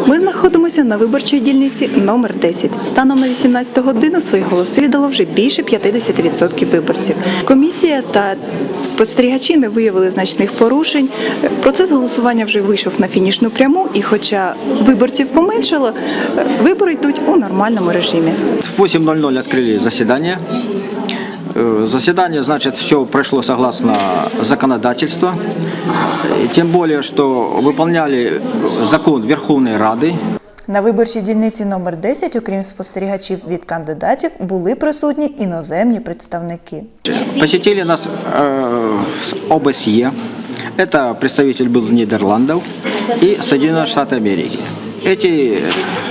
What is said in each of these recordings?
Ми знаходимося на виборчій дільниці номер 10. Станом на 18 годину свої голоси віддало вже більше 50% виборців. Комісія та спостерігачі не виявили значних порушень. Процес голосування вже вийшов на фінішну пряму, і хоча виборців поменшало, вибори йдуть у нормальному режимі. В 8:00 открыли заседание. Заседание, значит, все прошло согласно законодательству. Тем более, что выполняли закон Верховной Рады. На виборчій дільниці номер 10, окрім спостерігачів від кандидатів, були присутні іноземні представники. Посетили нас с ОБСЕ. Это представитель был из Нидерландов и Соединенных Штатов Америки. Эти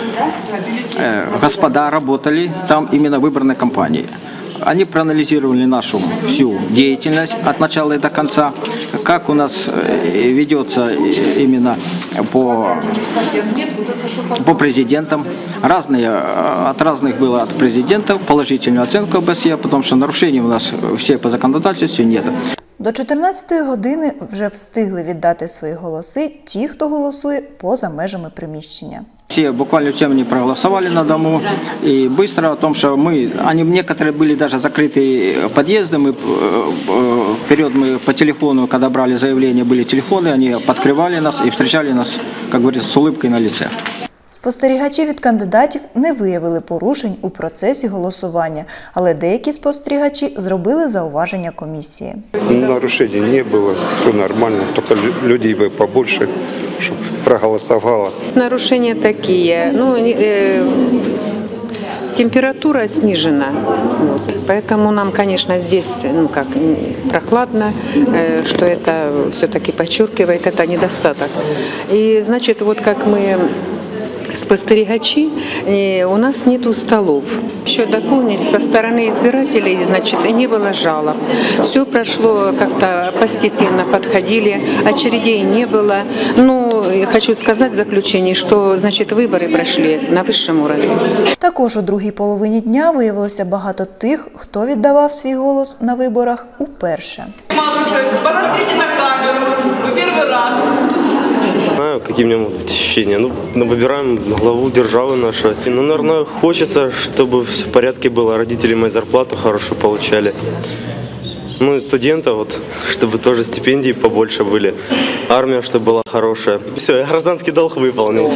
господа работали там именно в выборной кампании. Они проанализировали нашу всю деятельность от начала и до конца, как у нас ведется именно по президентам. От разных было от президентов положительную оценку ОБСЕ, потому что нарушений у нас все по законодательству нет. До 14-ї години вже встигли віддати свої голоси ті, хто голосує поза межами приміщення. Все буквально всем не проголосовали на дому, и быстро о том, что некоторые были даже закрыты подъезды, вперед мы по телефону, когда брали заявление, были телефоны, они подкрывали нас и встречали нас, как говорится, с улыбкой на лице. Спостерігачі від кандидатів не виявили порушень у процесі голосування, але деякі спостерігачі зробили зауваження комісії. Нарушений не було, все нормально, тільки людей би побольше, щоб проголосувало. Нарушения такие, температура снижена, поэтому нам, конечно, здесь прохладно, что это все-таки подчеркивает, это недостаток. И значит, вот как мы спостерігачи, у нас нету столов. Еще дополнить, со стороны избирателей, значит, не было жалоб. Все прошло как-то постепенно, подходили, очередей не было. Но хочу сказать в заключении, что, значит, выборы прошли на высшем уровне. Також у другій половині дня виявилося багато тих, хто віддавав свій голос на виборах уперше. Мамочка, посмотрите на камеру, вы первый раз. Знаю, какие у меня ощущения. Выбираем главу державы нашей. Наверное, хочется, чтобы все в порядке было. Родители мои зарплату хорошо получали. И студентов, чтобы тоже стипендии побольше были. Армия, чтобы была хорошая. Все, я гражданский долг выполнил.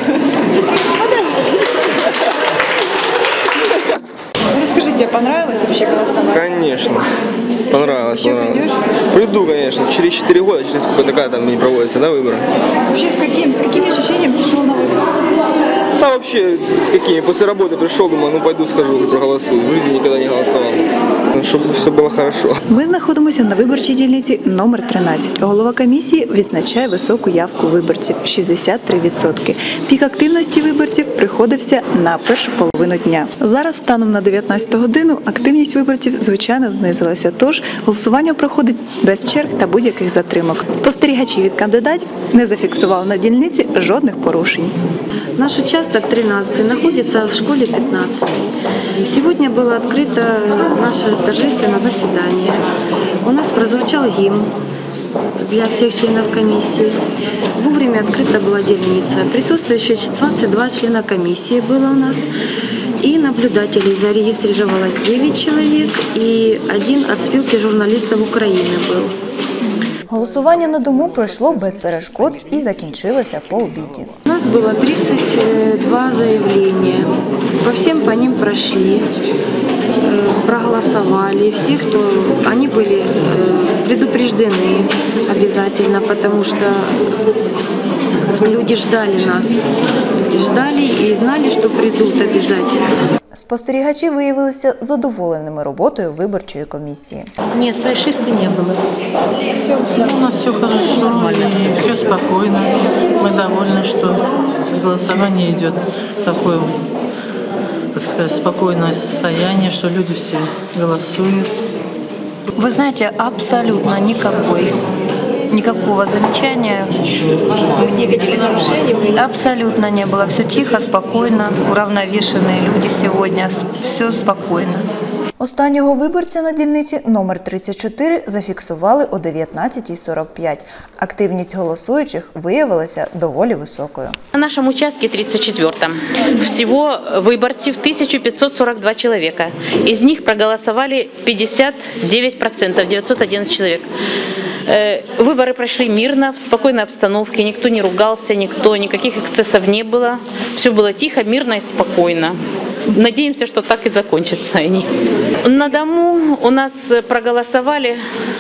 Расскажите, понравилось вообще голосование? Конечно. Понравилось. Приду, конечно. Через 4 года, через сколько такая там не проводится, да, выборы? Вообще с какими ощущениями пришел на выборы? Да вообще, с какими? После работы пришел, думаю, пойду схожу, проголосую. В жизни никогда не голосовал. Чтобы все было хорошо. Ми знаходимося на виборчій дільниці номер 13. Голова комісії відзначає високу явку виборців – 63%. Пік активності виборців приходився на першу половину дня. Зараз, станом на 19 годину, активність виборців, звичайно, знизилася. Тож голосування проходить без черг та будь-яких затримок. Спостерігачі від кандидатів не зафіксували на дільниці жодних порушень. Наш участок 13 находится в школе 15. Сегодня было открыто наше торжественное заседание. У нас прозвучал гимн для всех членов комиссии. Вовремя открыта была дельница. Присутствующие 22 члена комиссии было у нас. И наблюдателей зарегистрировалось 9 человек, и 1 от спілки журналистов Украины был. Голосування на дому пройшло без перешкод і закінчилося по обіді. У нас было 32 заявления. По всем по ним прошли, проголосовали. Все, они были предупреждены обязательно, потому что люди ждали нас. Ждали и знали, что придут обязательно. Спостерігачі виявилися задоволеними роботою виборчої комісії. Нет, происшествий не было. У нас все хорошо, нормально, все спокойно. Мы довольны, что голосование идет в такое, как сказать, спокойное состояние, что люди все голосуют. Вы знаете, абсолютно никакого замечания. Мы не видели нарушений? Абсолютно не было. Все тихо, спокойно, уравновешенные люди сегодня. Все спокойно. Останнього виборця на дільниці номер 34 зафіксували о 19:45. Активність голосуючих виявилася доволі високою. На нашем участке 34-м всего выборцев 1542 человека. Из них проголосовали 59%, 911 человек. Выборы прошли мирно, в спокойной обстановке, никто не ругался, никаких эксцессов не было. Все было тихо, мирно и спокойно. Надеемся, что так и закончатся они. На дому у нас проголосовали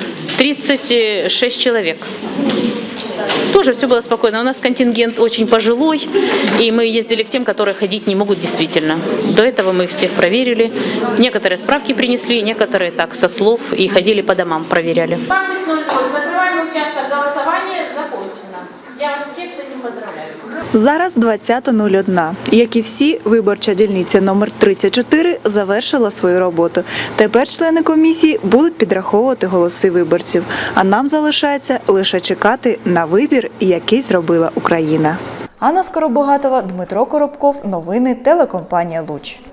36 человек. Тоже все было спокойно. У нас контингент очень пожилой, и мы ездили к тем, которые ходить не могут действительно. До этого мы их всех проверили. Некоторые справки принесли, некоторые так, со слов, и ходили по домам, проверяли. 20:00. Закрываем участок голосования. Закончено. Я вас всех с этим поздравляю. Зараз 20:01. Як і всі, виборча дільниця номер 34 завершила свою роботу. Тепер члени комісії будуть підраховувати голоси виборців. А нам залишається лише чекати на вибір, який зробила Україна. Анна Скоробогатова, Дмитро Коробков. Новини телекомпанія «Луч».